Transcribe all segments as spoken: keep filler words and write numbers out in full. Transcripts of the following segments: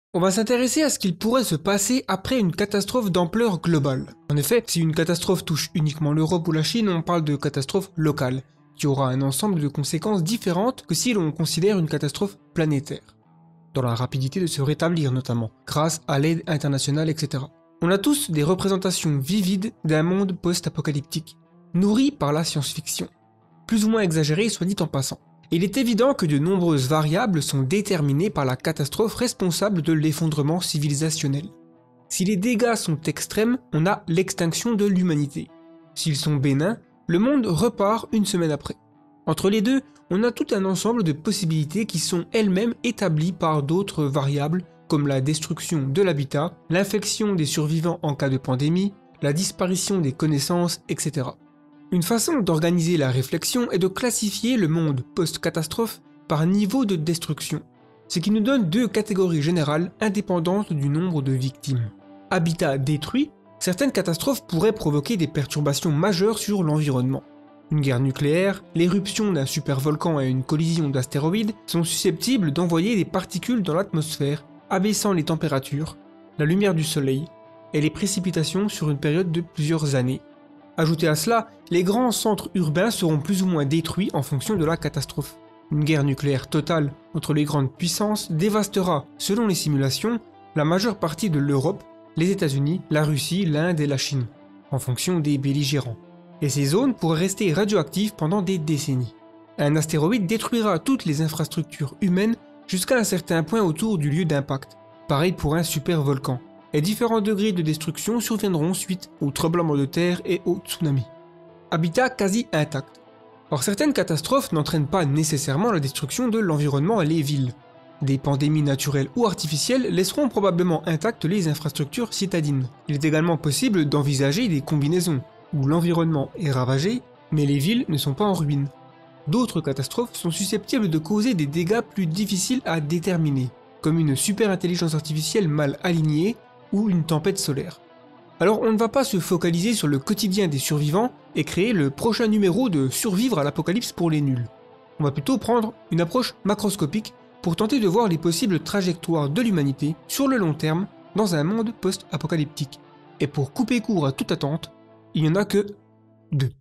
On va s'intéresser à ce qu'il pourrait se passer après une catastrophe d'ampleur globale. En effet, si une catastrophe touche uniquement l'Europe ou la Chine, on parle de catastrophe locale, qui aura un ensemble de conséquences différentes que si l'on considère une catastrophe planétaire. Dans la rapidité de se rétablir notamment, grâce à l'aide internationale, et cetera. On a tous des représentations vivides d'un monde post-apocalyptique, nourri par la science-fiction. Plus ou moins exagéré, soit dit en passant. Il est évident que de nombreuses variables sont déterminées par la catastrophe responsable de l'effondrement civilisationnel. Si les dégâts sont extrêmes, on a l'extinction de l'humanité. S'ils sont bénins, le monde repart une semaine après. Entre les deux, on a tout un ensemble de possibilités qui sont elles-mêmes établies par d'autres variables comme la destruction de l'habitat, l'infection des survivants en cas de pandémie, la disparition des connaissances, et cetera. Une façon d'organiser la réflexion est de classifier le monde post-catastrophe par niveau de destruction, ce qui nous donne deux catégories générales indépendantes du nombre de victimes. Habitat détruit, certaines catastrophes pourraient provoquer des perturbations majeures sur l'environnement. Une guerre nucléaire, l'éruption d'un supervolcan et une collision d'astéroïdes sont susceptibles d'envoyer des particules dans l'atmosphère, abaissant les températures, la lumière du soleil et les précipitations sur une période de plusieurs années. Ajoutez à cela, les grands centres urbains seront plus ou moins détruits en fonction de la catastrophe. Une guerre nucléaire totale entre les grandes puissances dévastera, selon les simulations, la majeure partie de l'Europe, les États-Unis, la Russie, l'Inde et la Chine, en fonction des belligérants. Et ces zones pourraient rester radioactives pendant des décennies. Un astéroïde détruira toutes les infrastructures humaines jusqu'à un certain point autour du lieu d'impact. Pareil pour un supervolcan. Et différents degrés de destruction surviendront suite aux tremblements de terre et aux tsunamis. Habitat quasi intact. Or certaines catastrophes n'entraînent pas nécessairement la destruction de l'environnement et les villes. Des pandémies naturelles ou artificielles laisseront probablement intactes les infrastructures citadines. Il est également possible d'envisager des combinaisons, où l'environnement est ravagé, mais les villes ne sont pas en ruine. D'autres catastrophes sont susceptibles de causer des dégâts plus difficiles à déterminer, comme une super intelligence artificielle mal alignée, ou une tempête solaire. Alors on ne va pas se focaliser sur le quotidien des survivants et créer le prochain numéro de Survivre à l'apocalypse pour les nuls. On va plutôt prendre une approche macroscopique pour tenter de voir les possibles trajectoires de l'humanité sur le long terme dans un monde post-apocalyptique. Et pour couper court à toute attente, il n'y en a que deux.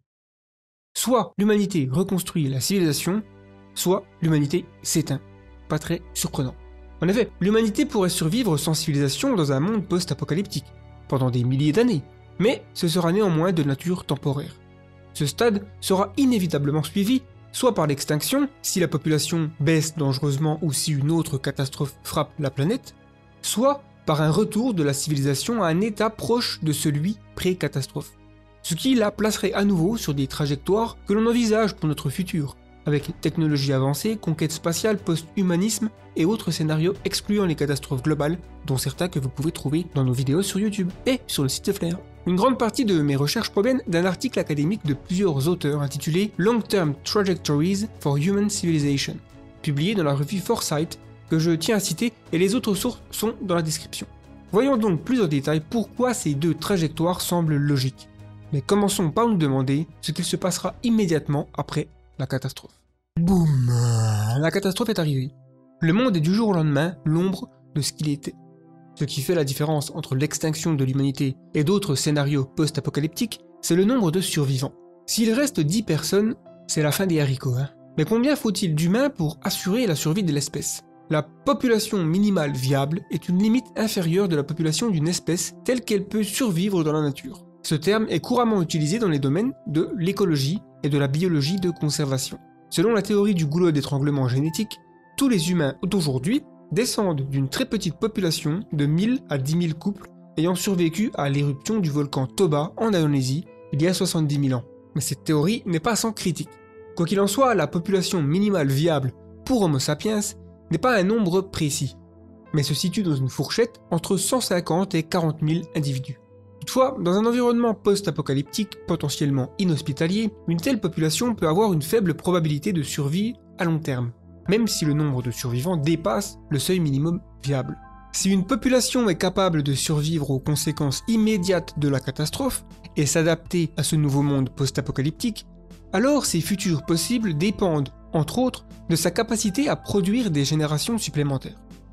Soit l'humanité reconstruit la civilisation, soit l'humanité s'éteint. Pas très surprenant. En effet, l'humanité pourrait survivre sans civilisation dans un monde post-apocalyptique, pendant des milliers d'années, mais ce sera néanmoins de nature temporaire. Ce stade sera inévitablement suivi, soit par l'extinction, si la population baisse dangereusement ou si une autre catastrophe frappe la planète, soit par un retour de la civilisation à un état proche de celui pré-catastrophe, ce qui la placerait à nouveau sur des trajectoires que l'on envisage pour notre futur, avec technologie avancée, conquête spatiale, post-humanisme et autres scénarios excluant les catastrophes globales, dont certains que vous pouvez trouver dans nos vidéos sur YouTube et sur le site de Flair. Une grande partie de mes recherches proviennent d'un article académique de plusieurs auteurs intitulé Long-Term Trajectories for Human Civilization, publié dans la revue Foresight, que je tiens à citer, et les autres sources sont dans la description. Voyons donc plus en détail pourquoi ces deux trajectoires semblent logiques. Mais commençons par nous demander ce qu'il se passera immédiatement après la catastrophe. Boum! La catastrophe est arrivée. Le monde est du jour au lendemain l'ombre de ce qu'il était. Ce qui fait la différence entre l'extinction de l'humanité et d'autres scénarios post-apocalyptiques, c'est le nombre de survivants. S'il reste dix personnes, c'est la fin des haricots, hein. Mais combien faut-il d'humains pour assurer la survie de l'espèce? La population minimale viable est une limite inférieure de la population d'une espèce telle qu'elle peut survivre dans la nature. Ce terme est couramment utilisé dans les domaines de l'écologie et de la biologie de conservation. Selon la théorie du goulot d'étranglement génétique, tous les humains d'aujourd'hui descendent d'une très petite population de mille à dix mille couples ayant survécu à l'éruption du volcan Toba en Indonésie il y a soixante-dix mille ans. Mais cette théorie n'est pas sans critique. Quoi qu'il en soit, la population minimale viable pour Homo sapiens n'est pas un nombre précis, mais se situe dans une fourchette entre cent cinquante et quarante mille individus. Toutefois, dans un environnement post-apocalyptique potentiellement inhospitalier, une telle population peut avoir une faible probabilité de survie à long terme, même si le nombre de survivants dépasse le seuil minimum viable. Si une population est capable de survivre aux conséquences immédiates de la catastrophe et s'adapter à ce nouveau monde post-apocalyptique, alors ses futurs possibles dépendent, entre autres, de sa capacité à produire des générations supplémentaires.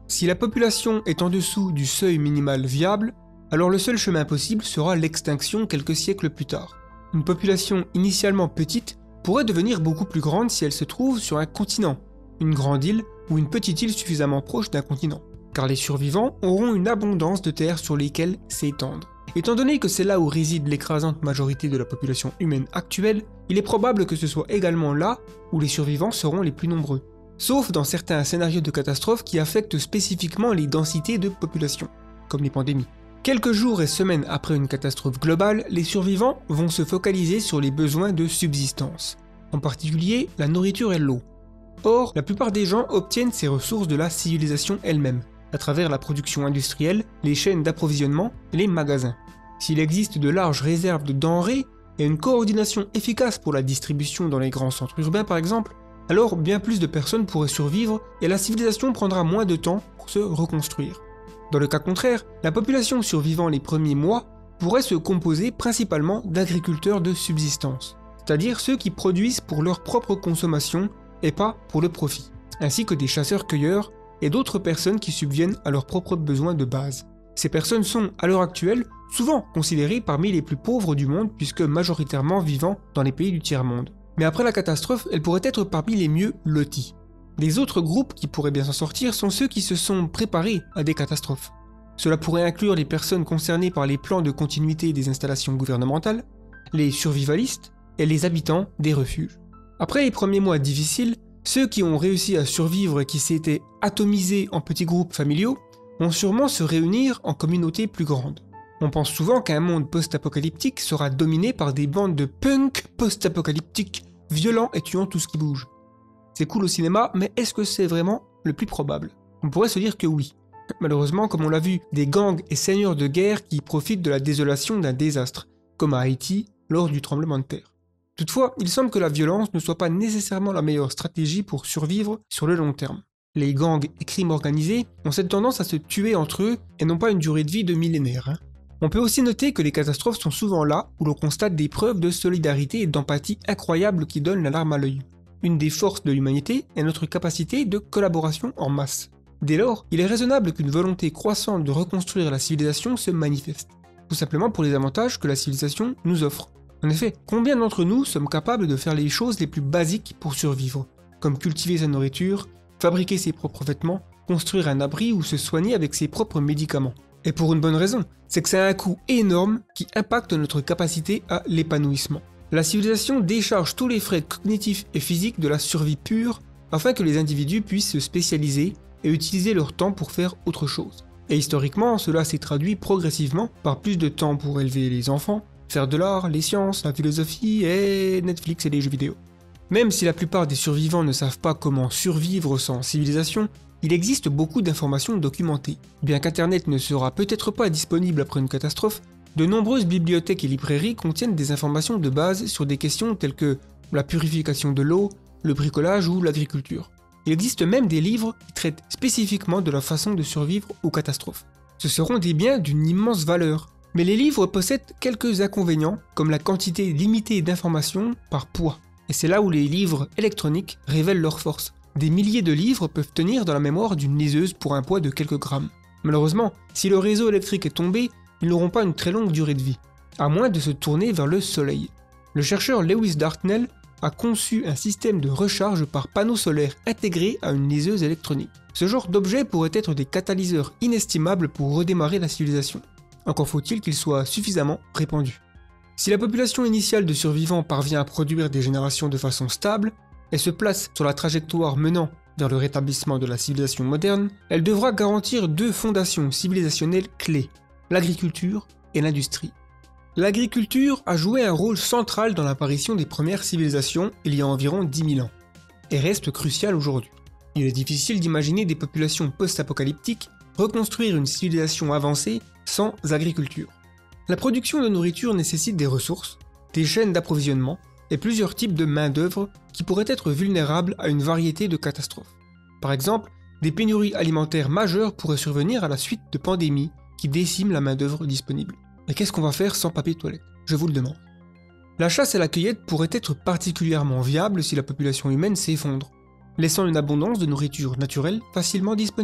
Si la population est en dessous du seuil minimal viable, alors le seul chemin possible sera l'extinction quelques siècles plus tard. Une population initialement petite pourrait devenir beaucoup plus grande si elle se trouve sur un continent, une grande île ou une petite île suffisamment proche d'un continent, car les survivants auront une abondance de terres sur lesquelles s'étendre. Étant donné que c'est là où réside l'écrasante majorité de la population humaine actuelle, il est probable que ce soit également là où les survivants seront les plus nombreux, sauf dans certains scénarios de catastrophes qui affectent spécifiquement les densités de population, comme les pandémies. Quelques jours et semaines après une catastrophe globale, les survivants vont se focaliser sur les besoins de subsistance, en particulier la nourriture et l'eau. Or, la plupart des gens obtiennent ces ressources de la civilisation elle-même, à travers la production industrielle, les chaînes d'approvisionnement et les magasins. S'il existe de larges réserves de denrées et une coordination efficace pour la distribution dans les grands centres urbains par exemple, alors bien plus de personnes pourraient survivre et la civilisation prendra moins de temps pour se reconstruire. Dans le cas contraire, la population survivant les premiers mois pourrait se composer principalement d'agriculteurs de subsistance, c'est-à-dire ceux qui produisent pour leur propre consommation et pas pour le profit, ainsi que des chasseurs-cueilleurs et d'autres personnes qui subviennent à leurs propres besoins de base. Ces personnes sont, à l'heure actuelle, souvent considérées parmi les plus pauvres du monde puisque majoritairement vivant dans les pays du tiers-monde. Mais après la catastrophe, elles pourraient être parmi les mieux lotis. Les autres groupes qui pourraient bien s'en sortir sont ceux qui se sont préparés à des catastrophes. Cela pourrait inclure les personnes concernées par les plans de continuité des installations gouvernementales, les survivalistes et les habitants des refuges. Après les premiers mois difficiles, ceux qui ont réussi à survivre et qui s'étaient atomisés en petits groupes familiaux vont sûrement se réunir en communautés plus grandes. On pense souvent qu'un monde post-apocalyptique sera dominé par des bandes de punk post-apocalyptiques, violents et tuant tout ce qui bouge. C'est cool au cinéma, mais est-ce que c'est vraiment le plus probable? On pourrait se dire que oui. Malheureusement, comme on l'a vu, des gangs et seigneurs de guerre qui profitent de la désolation d'un désastre, comme à Haïti lors du tremblement de terre. Toutefois, il semble que la violence ne soit pas nécessairement la meilleure stratégie pour survivre sur le long terme. Les gangs et crimes organisés ont cette tendance à se tuer entre eux et n'ont pas une durée de vie de millénaires. Hein. On peut aussi noter que les catastrophes sont souvent là où l'on constate des preuves de solidarité et d'empathie incroyables qui donnent la larme à l'œil. Une des forces de l'humanité est notre capacité de collaboration en masse. Dès lors, il est raisonnable qu'une volonté croissante de reconstruire la civilisation se manifeste, tout simplement pour les avantages que la civilisation nous offre. En effet, combien d'entre nous sommes capables de faire les choses les plus basiques pour survivre, comme cultiver sa nourriture, fabriquer ses propres vêtements, construire un abri ou se soigner avec ses propres médicaments? Et pour une bonne raison, c'est que ça a un coût énorme qui impacte notre capacité à l'épanouissement. La civilisation décharge tous les frais cognitifs et physiques de la survie pure afin que les individus puissent se spécialiser et utiliser leur temps pour faire autre chose. Et historiquement, cela s'est traduit progressivement par plus de temps pour élever les enfants, faire de l'art, les sciences, la philosophie et Netflix et les jeux vidéo. Même si la plupart des survivants ne savent pas comment survivre sans civilisation, il existe beaucoup d'informations documentées. Bien qu'Internet ne sera peut-être pas disponible après une catastrophe, de nombreuses bibliothèques et librairies contiennent des informations de base sur des questions telles que la purification de l'eau, le bricolage ou l'agriculture. Il existe même des livres qui traitent spécifiquement de la façon de survivre aux catastrophes. Ce seront des biens d'une immense valeur, mais les livres possèdent quelques inconvénients comme la quantité limitée d'informations par poids. Et c'est là où les livres électroniques révèlent leur force. Des milliers de livres peuvent tenir dans la mémoire d'une liseuse pour un poids de quelques grammes. Malheureusement, si le réseau électrique est tombé, ils n'auront pas une très longue durée de vie, à moins de se tourner vers le soleil. Le chercheur Lewis Dartnell a conçu un système de recharge par panneau solaire intégré à une liseuse électronique. Ce genre d'objet pourrait être des catalyseurs inestimables pour redémarrer la civilisation. Encore faut-il qu'il soit suffisamment répandu. Si la population initiale de survivants parvient à produire des générations de façon stable, et se place sur la trajectoire menant vers le rétablissement de la civilisation moderne, elle devra garantir deux fondations civilisationnelles clés, l'agriculture et l'industrie. L'agriculture a joué un rôle central dans l'apparition des premières civilisations il y a environ dix mille ans, et reste cruciale aujourd'hui. Il est difficile d'imaginer des populations post-apocalyptiques reconstruire une civilisation avancée sans agriculture. La production de nourriture nécessite des ressources, des chaînes d'approvisionnement et plusieurs types de main-d'œuvre qui pourraient être vulnérables à une variété de catastrophes. Par exemple, des pénuries alimentaires majeures pourraient survenir à la suite de pandémies qui déciment la main-d'œuvre disponible. Mais qu'est-ce qu'on va faire sans papier toilette? Je vous le demande. La chasse et la cueillette pourraient être particulièrement viables si la population humaine s'effondre, laissant une abondance de nourriture naturelle facilement disponible.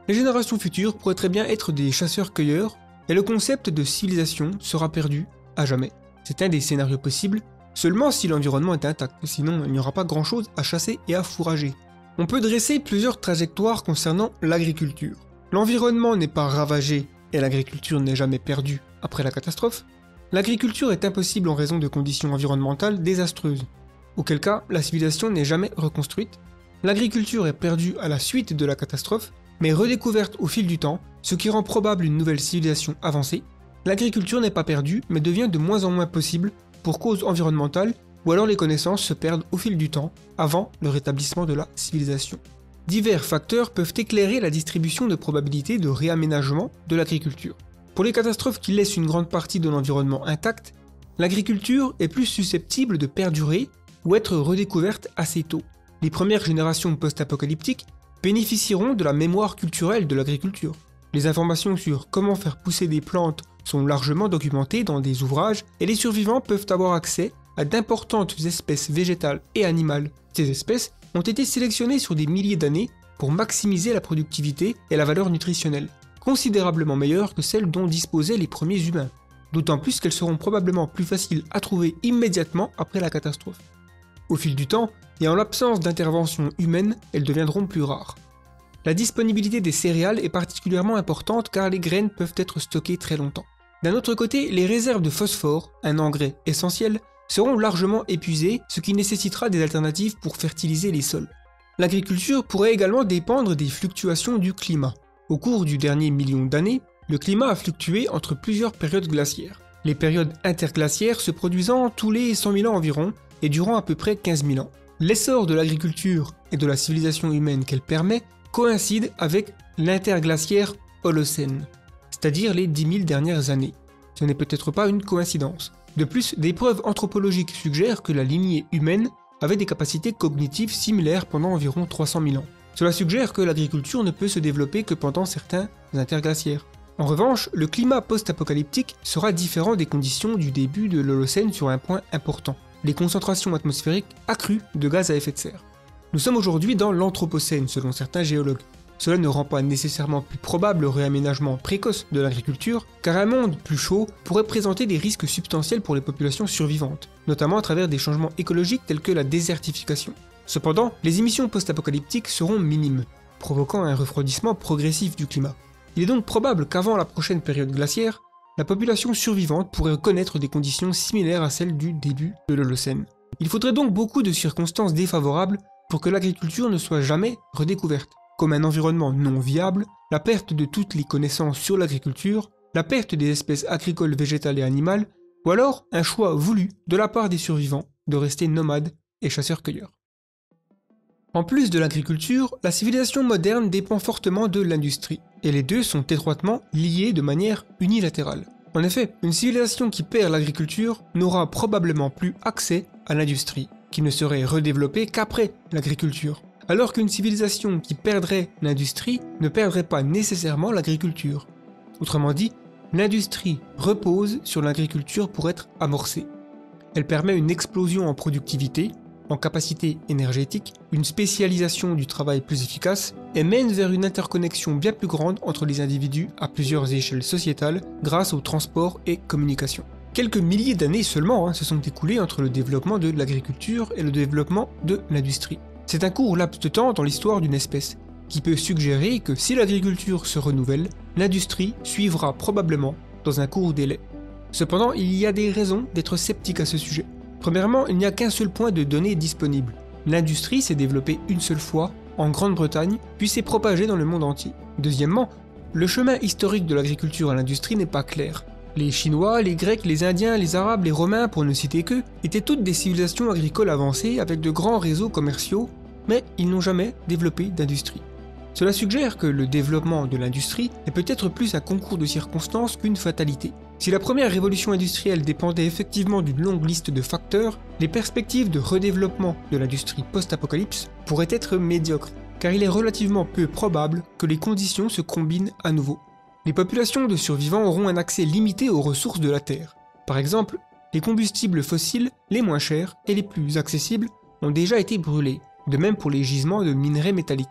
Les générations futures pourraient très bien être des chasseurs-cueilleurs, et le concept de civilisation sera perdu à jamais. C'est un des scénarios possibles, seulement si l'environnement est intact, sinon il n'y aura pas grand-chose à chasser et à fourrager. On peut dresser plusieurs trajectoires concernant l'agriculture. L'environnement n'est pas ravagé et l'agriculture n'est jamais perdue après la catastrophe. L'agriculture est impossible en raison de conditions environnementales désastreuses, auquel cas la civilisation n'est jamais reconstruite. L'agriculture est perdue à la suite de la catastrophe, mais redécouverte au fil du temps, ce qui rend probable une nouvelle civilisation avancée. L'agriculture n'est pas perdue, mais devient de moins en moins possible pour cause environnementale, ou alors les connaissances se perdent au fil du temps, avant le rétablissement de la civilisation. Divers facteurs peuvent éclairer la distribution de probabilités de réaménagement de l'agriculture. Pour les catastrophes qui laissent une grande partie de l'environnement intact, l'agriculture est plus susceptible de perdurer ou être redécouverte assez tôt. Les premières générations post-apocalyptiques bénéficieront de la mémoire culturelle de l'agriculture. Les informations sur comment faire pousser des plantes sont largement documentées dans des ouvrages et les survivants peuvent avoir accès à d'importantes espèces végétales et animales. Ces espèces ont été sélectionnées sur des milliers d'années pour maximiser la productivité et la valeur nutritionnelle, considérablement meilleures que celles dont disposaient les premiers humains, d'autant plus qu'elles seront probablement plus faciles à trouver immédiatement après la catastrophe. Au fil du temps, et en l'absence d'intervention humaine, elles deviendront plus rares. La disponibilité des céréales est particulièrement importante car les graines peuvent être stockées très longtemps. D'un autre côté, les réserves de phosphore, un engrais essentiel, seront largement épuisées, ce qui nécessitera des alternatives pour fertiliser les sols. L'agriculture pourrait également dépendre des fluctuations du climat. Au cours du dernier million d'années, le climat a fluctué entre plusieurs périodes glaciaires. Les périodes interglaciaires se produisant tous les cent mille ans environ et durant à peu près quinze mille ans. L'essor de l'agriculture et de la civilisation humaine qu'elle permet coïncide avec l'interglaciaire Holocène, c'est-à-dire les dix mille dernières années. Ce n'est peut-être pas une coïncidence. De plus, des preuves anthropologiques suggèrent que la lignée humaine avait des capacités cognitives similaires pendant environ trois cent mille ans. Cela suggère que l'agriculture ne peut se développer que pendant certains interglaciaires. En revanche, le climat post-apocalyptique sera différent des conditions du début de l'Holocène sur un point important, les concentrations atmosphériques accrues de gaz à effet de serre. Nous sommes aujourd'hui dans l'Anthropocène selon certains géologues. Cela ne rend pas nécessairement plus probable le réaménagement précoce de l'agriculture, car un monde plus chaud pourrait présenter des risques substantiels pour les populations survivantes, notamment à travers des changements écologiques tels que la désertification. Cependant, les émissions post-apocalyptiques seront minimes, provoquant un refroidissement progressif du climat. Il est donc probable qu'avant la prochaine période glaciaire, la population survivante pourrait connaître des conditions similaires à celles du début de l'Holocène. Il faudrait donc beaucoup de circonstances défavorables pour que l'agriculture ne soit jamais redécouverte, comme un environnement non viable, la perte de toutes les connaissances sur l'agriculture, la perte des espèces agricoles, végétales et animales, ou alors un choix voulu de la part des survivants de rester nomades et chasseurs-cueilleurs. En plus de l'agriculture, la civilisation moderne dépend fortement de l'industrie, et les deux sont étroitement liés de manière unilatérale. En effet, une civilisation qui perd l'agriculture n'aura probablement plus accès à l'industrie, qui ne serait redéveloppée qu'après l'agriculture, alors qu'une civilisation qui perdrait l'industrie ne perdrait pas nécessairement l'agriculture. Autrement dit, l'industrie repose sur l'agriculture pour être amorcée. Elle permet une explosion en productivité, en capacité énergétique, une spécialisation du travail plus efficace et mène vers une interconnexion bien plus grande entre les individus à plusieurs échelles sociétales grâce au transport et communication. Quelques milliers d'années seulement hein, se sont écoulées entre le développement de l'agriculture et le développement de l'industrie. C'est un court laps de temps dans l'histoire d'une espèce, qui peut suggérer que si l'agriculture se renouvelle, l'industrie suivra probablement dans un court délai. Cependant, il y a des raisons d'être sceptique à ce sujet. Premièrement, il n'y a qu'un seul point de données disponible. L'industrie s'est développée une seule fois, en Grande-Bretagne, puis s'est propagée dans le monde entier. Deuxièmement, le chemin historique de l'agriculture à l'industrie n'est pas clair. Les Chinois, les Grecs, les Indiens, les Arabes, les Romains, pour ne citer qu'eux, étaient toutes des civilisations agricoles avancées avec de grands réseaux commerciaux, mais ils n'ont jamais développé d'industrie. Cela suggère que le développement de l'industrie est peut-être plus un concours de circonstances qu'une fatalité. Si la première révolution industrielle dépendait effectivement d'une longue liste de facteurs, les perspectives de redéveloppement de l'industrie post-apocalypse pourraient être médiocres, car il est relativement peu probable que les conditions se combinent à nouveau. Les populations de survivants auront un accès limité aux ressources de la Terre. Par exemple, les combustibles fossiles les moins chers et les plus accessibles ont déjà été brûlés, de même pour les gisements de minerais métalliques.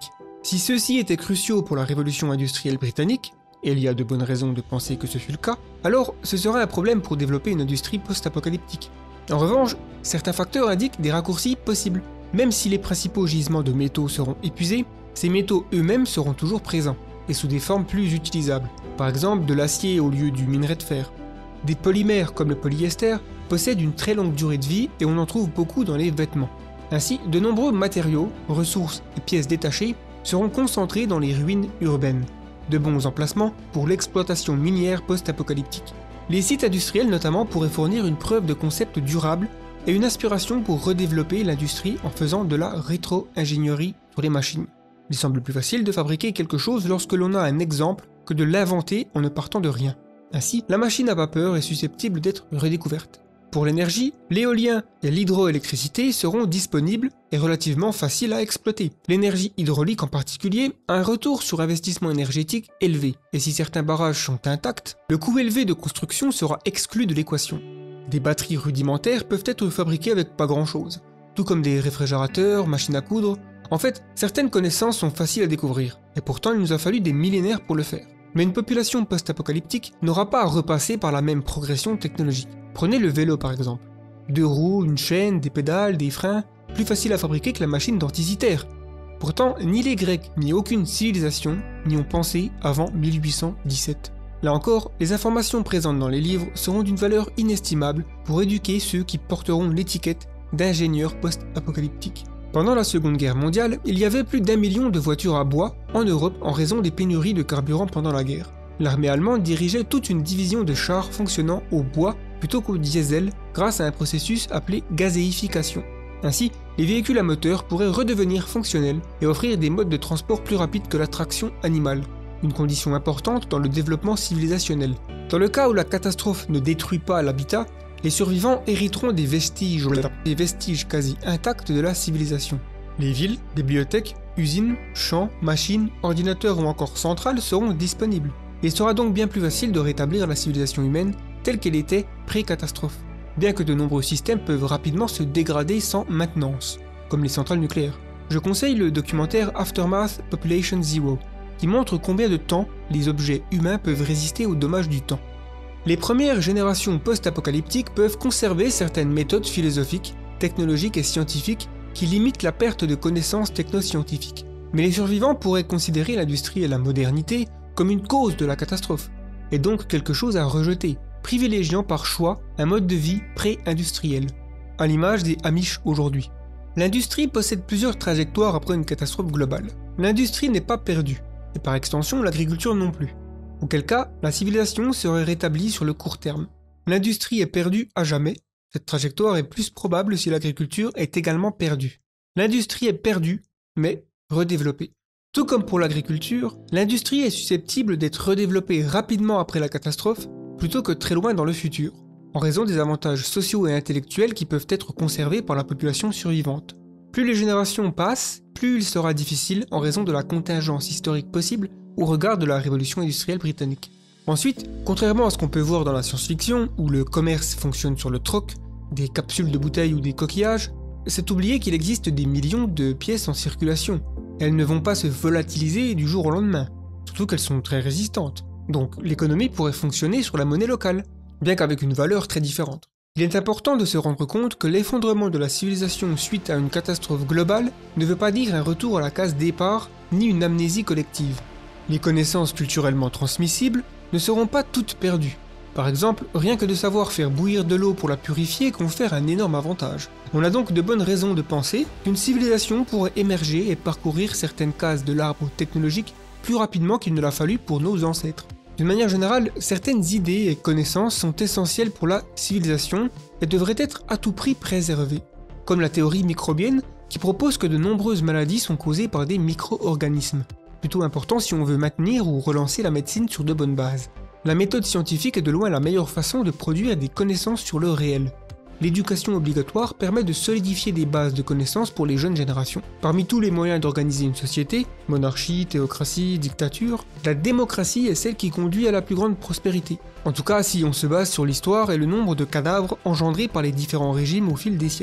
Si ceux-ci étaient cruciaux pour la révolution industrielle britannique, et il y a de bonnes raisons de penser que ce fut le cas, alors ce serait un problème pour développer une industrie post-apocalyptique. En revanche, certains facteurs indiquent des raccourcis possibles. Même si les principaux gisements de métaux seront épuisés, ces métaux eux-mêmes seront toujours présents, et sous des formes plus utilisables. Par exemple, de l'acier au lieu du minerai de fer. Des polymères comme le polyester possèdent une très longue durée de vie et on en trouve beaucoup dans les vêtements. Ainsi, de nombreux matériaux, ressources et pièces détachées seront concentrés dans les ruines urbaines. De bons emplacements pour l'exploitation minière post-apocalyptique. Les sites industriels notamment pourraient fournir une preuve de concept durable et une inspiration pour redévelopper l'industrie en faisant de la rétro-ingénierie sur les machines. Il semble plus facile de fabriquer quelque chose lorsque l'on a un exemple que de l'inventer en ne partant de rien. Ainsi, la machine à vapeur est susceptible d'être redécouverte. Pour l'énergie, l'éolien et l'hydroélectricité seront disponibles et relativement faciles à exploiter. L'énergie hydraulique en particulier a un retour sur investissement énergétique élevé, et si certains barrages sont intacts, le coût élevé de construction sera exclu de l'équation. Des batteries rudimentaires peuvent être fabriquées avec pas grand-chose, tout comme des réfrigérateurs, machines à coudre. En fait, certaines connaissances sont faciles à découvrir, et pourtant il nous a fallu des millénaires pour le faire. Mais une population post-apocalyptique n'aura pas à repasser par la même progression technologique. Prenez le vélo par exemple. Deux roues, une chaîne, des pédales, des freins, plus facile à fabriquer que la machine d'Anticythère. Pourtant, ni les Grecs, ni aucune civilisation n'y ont pensé avant mille huit cent dix-sept. Là encore, les informations présentes dans les livres seront d'une valeur inestimable pour éduquer ceux qui porteront l'étiquette d'ingénieurs post-apocalyptiques. Pendant la Seconde Guerre mondiale, il y avait plus d'un million de voitures à bois en Europe en raison des pénuries de carburant pendant la guerre. L'armée allemande dirigeait toute une division de chars fonctionnant au bois plutôt qu'au diesel grâce à un processus appelé gazéification. Ainsi, les véhicules à moteur pourraient redevenir fonctionnels et offrir des modes de transport plus rapides que la traction animale, une condition importante dans le développement civilisationnel. Dans le cas où la catastrophe ne détruit pas l'habitat, les survivants hériteront des vestiges, des vestiges quasi intacts de la civilisation. Les villes, bibliothèques, usines, champs, machines, ordinateurs ou encore centrales seront disponibles. Il sera donc bien plus facile de rétablir la civilisation humaine telle qu'elle était pré-catastrophe, bien que de nombreux systèmes peuvent rapidement se dégrader sans maintenance, comme les centrales nucléaires. Je conseille le documentaire Aftermath Population Zero, qui montre combien de temps les objets humains peuvent résister aux dommages du temps. Les premières générations post-apocalyptiques peuvent conserver certaines méthodes philosophiques, technologiques et scientifiques qui limitent la perte de connaissances technoscientifiques. Mais les survivants pourraient considérer l'industrie et la modernité comme une cause de la catastrophe, et donc quelque chose à rejeter, privilégiant par choix un mode de vie pré-industriel, à l'image des Amish aujourd'hui. L'industrie possède plusieurs trajectoires après une catastrophe globale. L'industrie n'est pas perdue, et par extension l'agriculture non plus. Auquel cas, la civilisation serait rétablie sur le court terme. L'industrie est perdue à jamais. Cette trajectoire est plus probable si l'agriculture est également perdue. L'industrie est perdue, mais redéveloppée. Tout comme pour l'agriculture, l'industrie est susceptible d'être redéveloppée rapidement après la catastrophe, plutôt que très loin dans le futur, en raison des avantages sociaux et intellectuels qui peuvent être conservés par la population survivante. Plus les générations passent, plus il sera difficile en raison de la contingence historique possible au regard de la révolution industrielle britannique. Ensuite, contrairement à ce qu'on peut voir dans la science-fiction, où le commerce fonctionne sur le troc, des capsules de bouteilles ou des coquillages, c'est oublier qu'il existe des millions de pièces en circulation. Elles ne vont pas se volatiliser du jour au lendemain, surtout qu'elles sont très résistantes. Donc l'économie pourrait fonctionner sur la monnaie locale, bien qu'avec une valeur très différente. Il est important de se rendre compte que l'effondrement de la civilisation suite à une catastrophe globale ne veut pas dire un retour à la case départ, ni une amnésie collective. Les connaissances culturellement transmissibles ne seront pas toutes perdues. Par exemple, rien que de savoir faire bouillir de l'eau pour la purifier confère un énorme avantage. On a donc de bonnes raisons de penser qu'une civilisation pourrait émerger et parcourir certaines cases de l'arbre technologique plus rapidement qu'il ne l'a fallu pour nos ancêtres. D'une manière générale, certaines idées et connaissances sont essentielles pour la civilisation et devraient être à tout prix préservées, comme la théorie microbienne qui propose que de nombreuses maladies sont causées par des micro-organismes. Plutôt important si on veut maintenir ou relancer la médecine sur de bonnes bases. La méthode scientifique est de loin la meilleure façon de produire des connaissances sur le réel. L'éducation obligatoire permet de solidifier des bases de connaissances pour les jeunes générations. Parmi tous les moyens d'organiser une société, monarchie, théocratie, dictature, la démocratie est celle qui conduit à la plus grande prospérité. En tout cas si on se base sur l'histoire et le nombre de cadavres engendrés par les différents régimes au fil des siècles.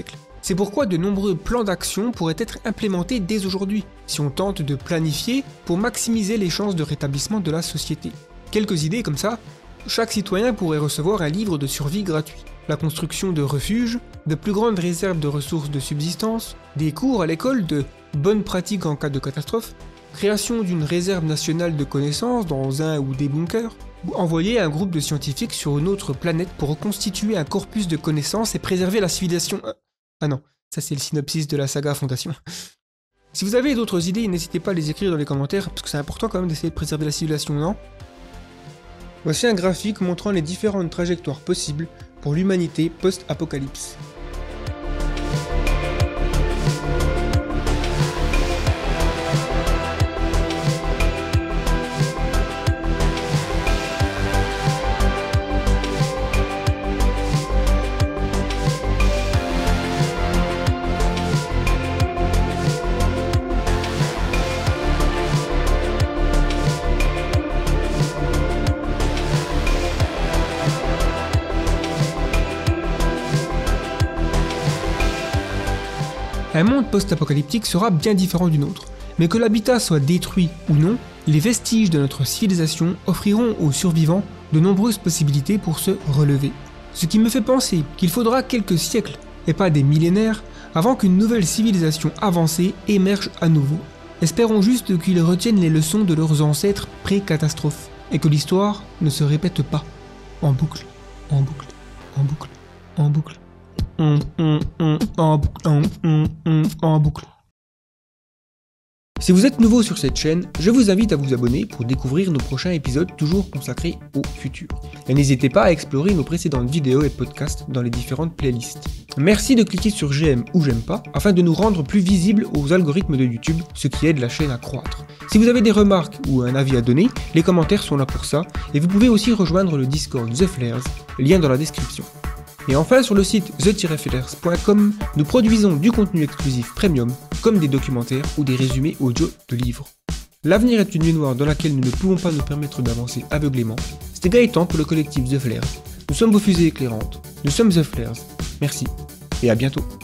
C'est pourquoi de nombreux plans d'action pourraient être implémentés dès aujourd'hui, si on tente de planifier pour maximiser les chances de rétablissement de la société. Quelques idées comme ça, chaque citoyen pourrait recevoir un livre de survie gratuit, la construction de refuges, de plus grandes réserves de ressources de subsistance, des cours à l'école de bonnes pratiques en cas de catastrophe, création d'une réserve nationale de connaissances dans un ou des bunkers, ou envoyer un groupe de scientifiques sur une autre planète pour reconstituer un corpus de connaissances et préserver la civilisation... Ah non, ça c'est le synopsis de la saga Fondation. Si vous avez d'autres idées, n'hésitez pas à les écrire dans les commentaires, parce que c'est important quand même d'essayer de préserver la civilisation, non ? Voici un graphique montrant les différentes trajectoires possibles pour l'humanité post-apocalypse. Un monde post-apocalyptique sera bien différent du nôtre, mais que l'habitat soit détruit ou non, les vestiges de notre civilisation offriront aux survivants de nombreuses possibilités pour se relever. Ce qui me fait penser qu'il faudra quelques siècles, et pas des millénaires, avant qu'une nouvelle civilisation avancée émerge à nouveau. Espérons juste qu'ils retiennent les leçons de leurs ancêtres pré-catastrophe, et que l'histoire ne se répète pas, en boucle, en boucle, en boucle, en boucle. Hum, hum, hum, en boucle, hum, hum, hum, en boucle. Si vous êtes nouveau sur cette chaîne, je vous invite à vous abonner pour découvrir nos prochains épisodes toujours consacrés au futur. Et n'hésitez pas à explorer nos précédentes vidéos et podcasts dans les différentes playlists. Merci de cliquer sur j'aime ou j'aime pas afin de nous rendre plus visibles aux algorithmes de YouTube, ce qui aide la chaîne à croître. Si vous avez des remarques ou un avis à donner, les commentaires sont là pour ça, et vous pouvez aussi rejoindre le Discord The Flares, lien dans la description. Et enfin, sur le site the tiret flares point com, nous produisons du contenu exclusif premium, comme des documentaires ou des résumés audio de livres. L'avenir est une nuit noire dans laquelle nous ne pouvons pas nous permettre d'avancer aveuglément. C'était Gaëtan pour le collectif The Flares. Nous sommes vos fusées éclairantes. Nous sommes The Flares. Merci, et à bientôt.